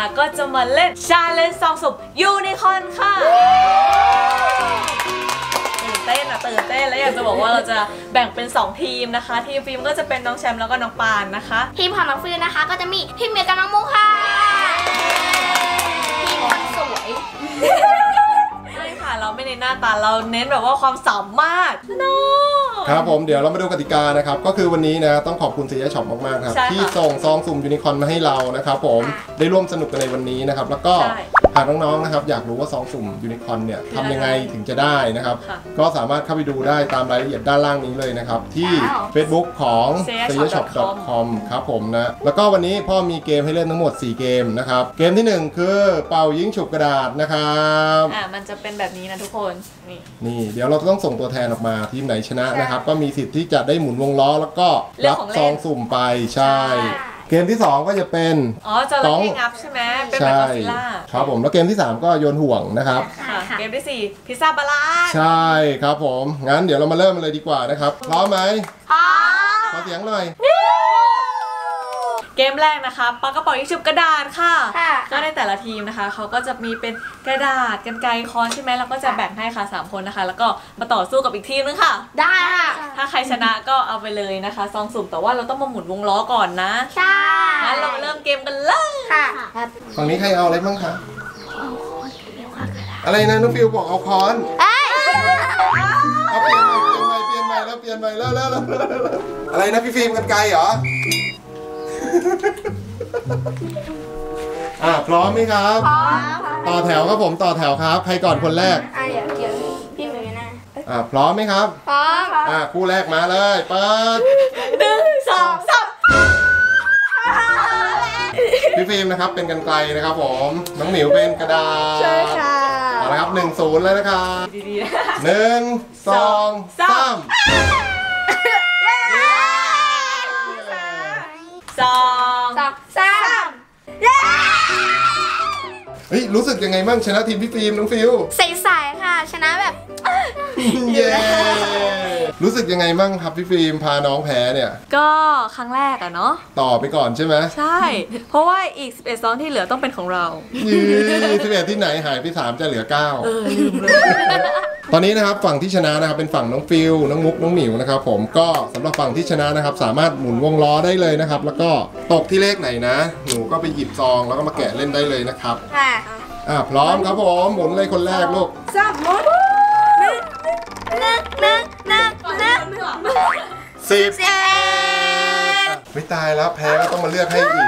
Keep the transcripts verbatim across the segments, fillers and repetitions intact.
นะคะก็จะมาเล่นชาเลนจ์ซองสุ่มยูนิคอร์นค่ะตื่นเต้นอะตื่นเต้นแล้วอยากจะบอกว่าเราจะแบ่งเป็นสองทีมนะคะทีมฟิล์มก็จะเป็นน้องแชมป์แล้วก็น้องปานนะคะทีมของน้องฟิล์มนะคะก็จะมีพี่เมียกับน้องมุกค่ะทีมคนสวยใช่ค่ะเราไม่เน้นหน้าตาเราเน้นแบบว่าความสามารถโน้ครับผมเดี๋ยวเรามาดูกติกานะครับก็คือวันนี้นะต้องขอบคุณซีย่าช็อปมากๆครับที่ส่งซองสุ่มยูนิคอร์นมาให้เรานะครับผมได้ร่วมสนุกกันในวันนี้นะครับแล้วก็หากน้องๆนะครับอยากรู้ว่าซองสุ่มยูนิคอร์นเนี่ยทำยังไงถึงจะได้นะครับก็สามารถเข้าไปดูได้ตามรายละเอียดด้านล่างนี้เลยนะครับที่ Facebook ของ ซี เอ ช็อป ดอท คอม ครับผมนะแล้วก็วันนี้พ่อมีเกมให้เล่นทั้งหมดสี่เกมนะครับเกมที่หนึ่งคือเป่ายิงฉุบกระดาษนะครับอ่ามันจะเป็นแบบนี้นะทุกคนนี่นี่เดี๋ยวเราต้องส่งตัวแทนออกมาทีมไหนชนะนะครับก็มีสิทธิ์ที่จะได้หมุนวงล้อแล้วก็รับซองสุ่มไปใช่เกมที่สองก็จะเป็นอ๋อจะเล่นที่งับใช่ไหมเป็นแบบกอซิลล่าครับผมแล้วเกมที่สามก็โยนห่วงนะครับเกมที่สี่พิซซ่าบาลานใช่ครับผมงั้นเดี๋ยวเรามาเริ่มกันเลยดีกว่านะครับพร้อมไหมพร้อมขอเสียงหน่อยเกมแรกนะคะปากกระเป๋ายิงฉุบกระดาษค่ะก็ในแต่ละทีมนะคะเขาก็จะมีเป็นกระดาษกรรไกรค้อนใช่ไหมแล้วก็จะแบ่งให้ค่ะสามคนนะคะแล้วก็มาต่อสู้กับอีกทีมนึงค่ะได้ค่ะถ้าใครชนะก็เอาไปเลยนะคะซองสุ่มแต่ว่าเราต้องมาหมุนวงล้อก่อนนะใช่งั้นเราเริ่มเกมกันเลยค่ะฝั่งนี้ใครเอาอะไรบ้างคะอะไรนะน้องฟิวบอกเอาค้อนเอาเปลี่ยนใหม่เปลี่ยนใหม่เปลี่ยนใหม่แล้วเปลี่ยนใหม่แล้วแล้วอะไรนะพี่ฟิล์มกรรไกรเหรออ่าพร้อมไหมครับพร้อมต่อแถวครับผมต่อแถวครับใครก่อนคนแรกอ่าเดี๋ยวเดี๋ยวพี่เหมือนกันนะอ่าพร้อมไหมครับพร้อมอ่าคู่แรกมาเลยเปิดหนึ่งสองสามพี่ฟิล์มนะครับเป็นกรรไกรนะครับผมน้องหมิวเป็นกระดาษใช่ค่ะเอาละครับหนึ่งศูนย์เลยนะครับดีๆหนึ่งสองสามสองสองสามเฮ้ยรู้สึกยังไงบ้างชนะทีมพี่ฟิล์มน้องฟิวใสๆค่ะชนะแบบเย้รู้สึกยังไงบ้างครับพี่ฟิล์มพาน้องแพ้เนี่ยก็ครั้งแรกอะเนาะต่อไปก่อนใช่ไหมใช่เพราะว่าอีกสิบเอ็ดซองที่เหลือต้องเป็นของเรายี่สิบเอ็ดที่ไหนหายไปสามจะเหลือเก้าเออลืมเลยตอนนี้นะครับฝั่งที่ชนะนะครับเป็นฝั่งน้องฟิลน้องมุกน้องหมิวนะครับผมก็สำหรับฝั่งที่ชนะนะครับสามารถหมุนวงล้อได้เลยนะครับแล้วก็ตกที่เลขไหนนะหนูก็ไปหยิบซองแล้วก็มาแกะเล่นได้เลยนะครับค่ะอ่าพร้อมครับผมหมุนเลยคนแรกลูกสามหมุนหนึ่งหนึ่งหนึ่งหนึ่งหนึ่งสิบไม่ตายแล้วแพ้ก็ต้องมาเลือกให้อีก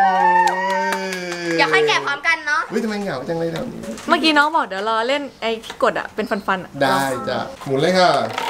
อยากให้แกะพร้อมกันเนาะเฮ้ยทำไมเหงาจังเลยแบบนี้เมื่อกี้น้องบอกเดี๋ยวรอเล่นไอ้ที่กดอะเป็นฟันๆอะได้จ้ะหมุนเลยค่ะ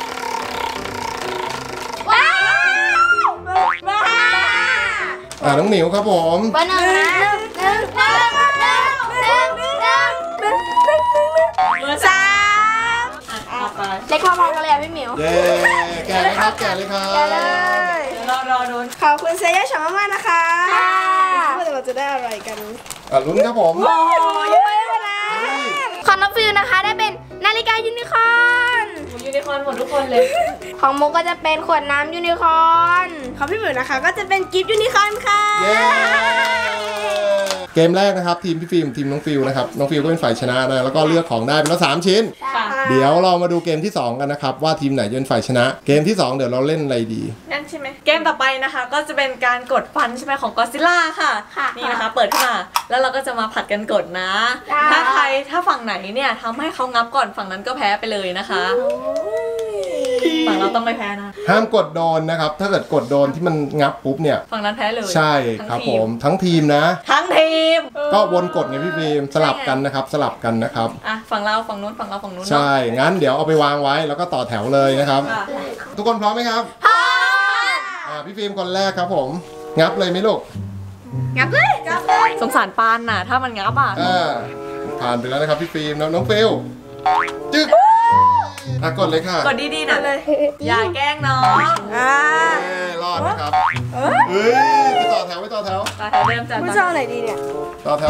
ว้าวอ่าน้องหมิวครับผมเบอร์หนึ่งนะหนึ่งหนึ่งหนึ่งหนึ่งหนึ่งหนึ่งหนึ่งเบอร์สามเล็กพอๆกันเลยพี่หมิวเย้แกะเลยครับแกะเลยครับแกะเลยรอรอดูขอบคุณเซย่าช็อปมากๆนะคะว่าเราจะได้อะไรกันอ่ะลุ้นครับผมโอ้ยเยอะเลยนะของน้องฟิวนะคะได้เป็นนาฬิกายูนิคอร์นยูนิคอร์นหมดทุกคนเลยของมุกก็จะเป็นขวดน้ำยูนิคอร์นของพี่หมิวนะคะก็จะเป็นกิฟต์ยูนิคอร์นค่ะเย้เกมแรกนะครับทีมพี่ฟิล์มทีมน้องฟิวนะครับน้องฟิวก็เป็นฝ่ายชนะนะแล้วก็เลือกของได้เป็นแล้วสามชิ้นเดี๋ยวเรามาดูเกมที่สองกันนะครับว่าทีมไหนจะเป็นฝ่ายชนะเกมที่สองเดี๋ยวเราเล่นอะไรดีนั่นใช่ไหมเกมต่อไปนะคะก็จะเป็นการกดฟันใช่ไหมของกอซิลล่าค่ะนี่นะคะเปิดขึ้นมาแล้วเราก็จะมาผัดกันกดนะถ้าใครถ้าฝั่งไหนเนี่ยทำให้เขางับก่อนฝั่งนั้นก็แพ้ไปเลยนะคะฝั่งเราต้องไม่แพ้นะห้ามกดโดนนะครับถ้าเกิดกดโดนที่มันงับปุ๊บเนี่ยฝั่งนั้นแพ้เลยใช่ครับผมทั้งทีมนะทั้งทีมก็วนกดไงพี่ฟิล์มสลับกันนะครับสลับกันนะครับอ่ะฝั่งเราฝั่งนู้นฝั่งเราฝั่งนู้นใช่งั้นเดี๋ยวเอาไปวางไว้แล้วก็ต่อแถวเลยนะครับทุกคนพร้อมไหมครับพร้อมอ่าพี่ฟิล์มคนแรกครับผมงับเลยไหมลูกงับเลยงับเลยสงสารปานน่ะถ้ามันงับอ่ะอ่าผ่านไปแล้วนะครับพี่ฟิล์มน้องฟิลจึ๊กอ่ะกดเลยค่ะกดดีๆนะอย่าแกล้งน้องอ่ารอดนะครับเฮ้ยไปต่อแถวไปต่อแถวต่อแถวเดิมจ้ะผู้ชายไหนดีเนี่ยต่อแถว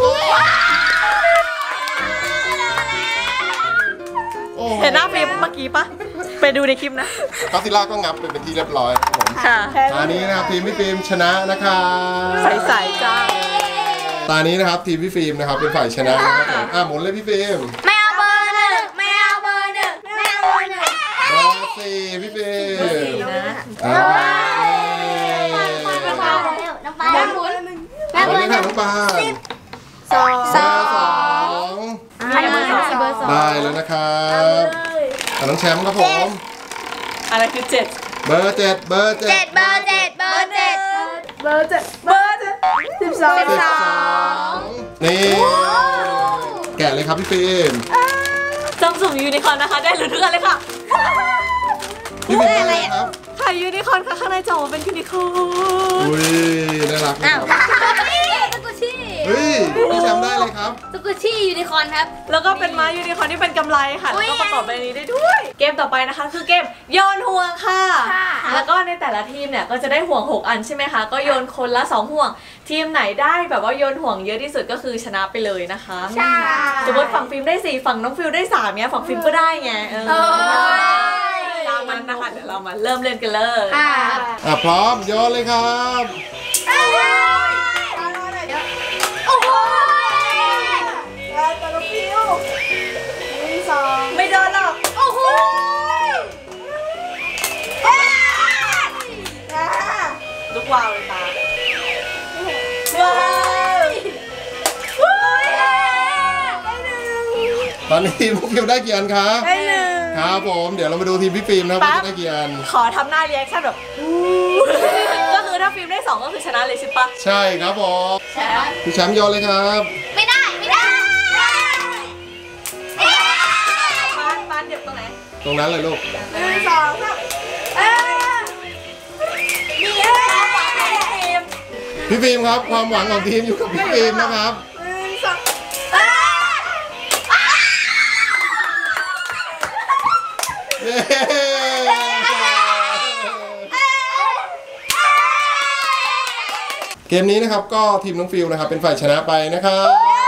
เห็นหน้าฟิล์มเมื่อกี้ปะไปดูในคลิปนะคาซิล่าก็งับไปเป็นที่เรียบร้อยผมค่ะอันนี้นะครับทีมพี่ฟิล์มชนะนะคะใสๆจ้าตอนนี้นะครับทีมพี่ฟิล์มนะครับเป็นฝ่ายชนะนะครับผมอ่ะหมุนเลยพี่ฟิล์มไม่เอาเบอร์หนึ่งไม่เอาเบอร์หนึ่งไม่เอาเบอร์หนึ่งเบอร์สี่พี่ฟิล์มสี่นะอ่าน้องปลาเร็วน้องปลาหมุนหมุนเลยค่ะน้องปลาสองเบอร์สองอันนี้เบอร์สองเบอร์สองได้แล้วนะครับอ่ะน้องแชมป์ครับผมอะไรคือเจ็ดเบอร์เจ็ดเบอร์เจ็ดเจ็ดเบอร์เจ็ดเบอร์เจ็ดเบอร์เจ็ดเบอร์เจ็ดสิบสองสิบสองนี่แกะเลยครับพี่ฟิล์มซัมซุงยูนิคอร์นนะคะได้ลุ้นทุกอันเลยค่ะพี่ฟิล์มได้เลยครับไข่ยูนิคอร์นค่ะข้างในจะออกมาเป็นยูนิคอร์นอุ้ยน่ารักนะครับสกุชี่เฮ้ยพี่แชมป์ได้เลยครับสกุชี่ยูนิคอร์นครับแล้วก็เป็นไม้ยูนิคอร์นที่เป็นกำไรค่ะอุ๊แล้วยก็ประกอบเป็นอันนี้ได้ด้วย เกมต่อไปนะคะคือเกมโยนห่วงค่ะค่ะแล้วก็ในแต่ละทีมเนี่ยก็จะได้ห่วงหกอันใช่ไหมคะก็โยนคนละสองห่วง ทีมไหนได้แบบว่าโยนห่วงเยอะที่สุดก็คือชนะไปเลยนะคะใช่สมมติฝั่งฟิล์มได้สี่ฝั่งน้องฟิลได้สามเนี้ยฝั่งฟิล์มก็ได้ไงเออเออตามมันนะคะเดี๋ยวเรามาเริ่มเล่นกันเลยอ่าอ่ะพร้อมโยนเลยครับโอ้โหแล้วตัวลูกฟิวหนึ่งสองไม่โดนหรอกโอ้โหอ่าลูกวาวเลยตาตอนนี้ทีมพี่ฟิล์มได้กี่อันคะได้หนึ่งครับผมเดี๋ยวเรามาดูทีมพี่ฟิล์มนะครับว่าจะได้กี่อันขอทำหน้าเรียกชั่นแบบ ก็คือถ้าฟิล์มได้สองก็คือชนะเลยใช่ปะใช่ครับผมพี่แชมป์โยนเลยครับไม่ได้ไม่ได้ปานปานเดี๋ยวตรงไหนตรงนั้นเลยลูกหนึ่งสองสามเอ้ยพี่ฟิล์มครับความหวังของทีมอยู่กับพี่ฟิล์มนะครับหนึ่งสองเย้เกมนี้นะครับก็ทีมน้องฟิลนะครับเป็นฝ่ายชนะไปนะครับ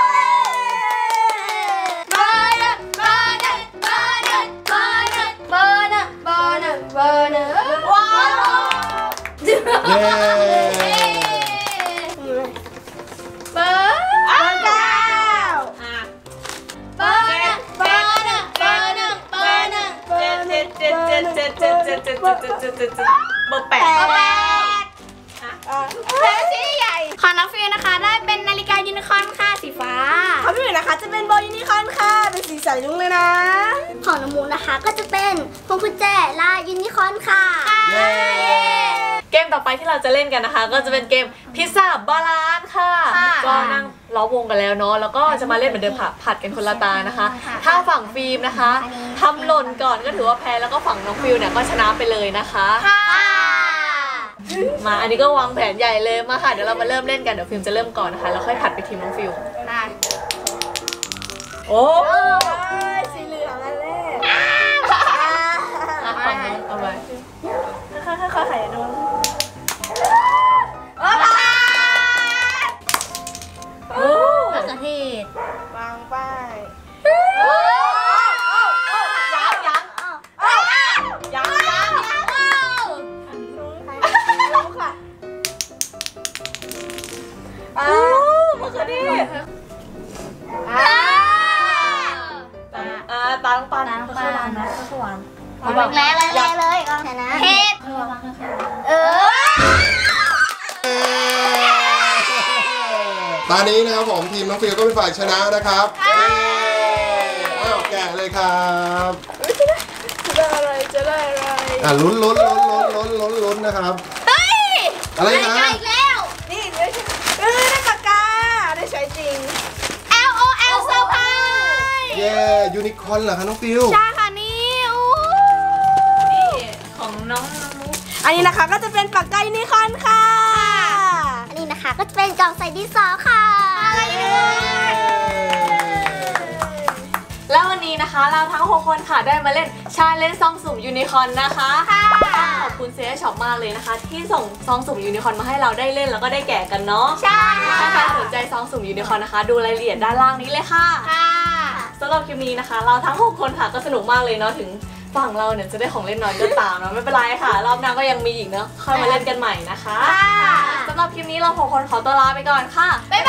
เบอร์หนึ่งเบอร์หนึ่งเบอร์หนึ่งเบอร์หนึ่งเบอร์หนึ่งเบอร์หนึ่งเบอร์หนึ่งว้าวเย้เบอร์เบอร์เก้าอ่ะเบอร์หนึ่งเบอร์หนึ่งเบอร์หนึ่งเบอร์หนึ่งเจ็ดเจ็ดเจ็ดเจ็ดเจ็ดเจ็ดเจ็ดเจ็ดเจ็ดเจ็ดเจ็ดเจ็ดเจ็ดเบอร์แปดเบอร์แปดอ่าเบอร์ที่ใหญ่ของน้องฟิวนะคะได้เป็นนาฬิกายูนิคอร์นค่ะสีฟ้าเขาพี่หมิวนะคะจะเป็นโบยูนิคอร์นค่ะเป็นสีสันลุงเลยนะของน้องมูนะคะก็จะเป็นพวงกุญแจลายยูนิคอร์นค่ะเย้เกมต่อไปที่เราจะเล่นกันนะคะ ก็จะเป็นเกมพิซซ่าบาลานซ์ค่ะ ก็นั่งล้อวงกันแล้วเนาะแล้วก็จะมาเล่นเหมือนเดิมค่ะผัดกันคนละตานะคะ ถ้าฝั่งฟิล์มนะคะทำหล่นก่อนก็ถือว่าแพ้แล้วก็ฝั่งน้องฟิลเนี่ยก็ชนะไปเลยนะคะค่ะมาอันนี้ก็วางแผนใหญ่เลยมาค่ะเดี๋ยวเรามาเริ่มเล่นกันเดี๋ยวฟิล์มจะเริ่มก่อนนะคะแล้วค่อยผัดไปทีมน้องฟิลโอ้โอ้ยสีเหลืองอันแรกอ่ะฝั่งนู้นเอาไว้ค่อยๆไข่ดูโอ้ผ่านโอ้มะเขือเทศวางป้ายยังยังยังยังรู้ค่ะอ่าโอ้มะเขือเทศอ่าอ่าตาลงปันค่อยๆวางนะค่อยๆวางแรงเลยแรงเลยก็ชนะเทศเออตอนนี้นะครับผมทีมน้องฟิลก็เป็นฝ่ายชนะนะครับเย้อ้าวแกะเลยครับจะได้อะไรจะได้อะไรอ่ะลุ้นลุ้นลุ้นลุ้นลุ้นลุ้นนะครับเฮ้ยอะไรได้นะอีกแล้วนี่ได้ใช้เออได้ปากกาได้ใช้จริง L O L เซอร์ไพรส์เย้ยูนิคอร์นเหรอคะน้องฟิลใช่ค่ะนี่อู้นี่ของน้องน้องมุกอันนี้นะคะก็จะเป็นปากกายูนิคอร์นค่ะอันนี้นะคะก็จะเป็นกล่องใส่ดินสอค่ะแล้ววันนี้นะคะเราทั้งหกคนค่ะได้มาเล่นชาเลนจ์ซองสุ่มยูนิคอร์นนะคะขอบคุณเซียช็อปมากเลยนะคะ ที่ส่งซองสุ่มยูนิคอร์นมาให้เราได้เล่นแล้วก็ได้แกะกันเนาะใช่ถ้าใครสนใจซองสุ่มยูนิคอร์นนะคะ ดูรายละเอียดด้านล่างนี้เลยค่ะค่ะสำหรับคลิปนี้นะคะ เราทั้งหกคนค่ะก็สนุกมากเลยเนาะถึงฝั่งเราเนี่ยจะได้ของเล่นน้อยก็ตามเนาะไม่เป็นไรค่ะรอบหน้าก็ยังมีอีกเนาะค่อยมาเล่นกันใหม่นะคะค่ะสำหรับคลิปนี้เราหกคนขอตัวลาไปก่อนค่ะบ๊ายบ